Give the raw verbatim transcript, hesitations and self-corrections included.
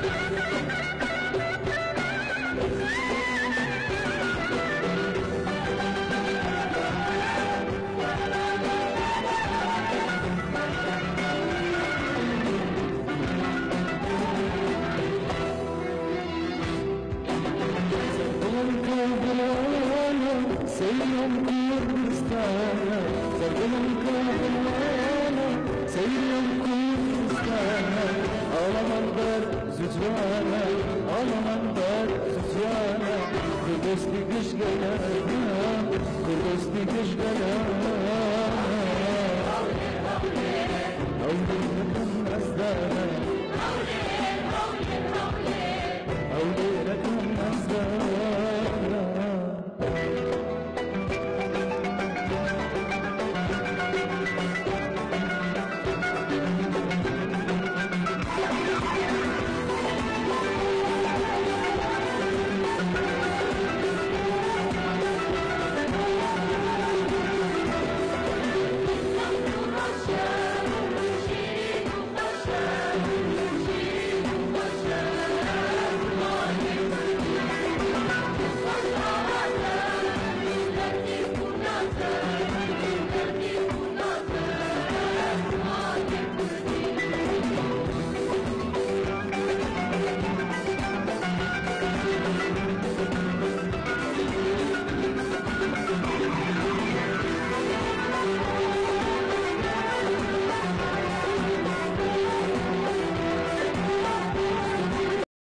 سيرهم كردستانا زرقهم كردستانا سيرهم كردستانا Ağlaman der zücvana Ağlaman der zücvana Kırgızlı kış gelana Kırgızlı kış gelana Avlıyım azdana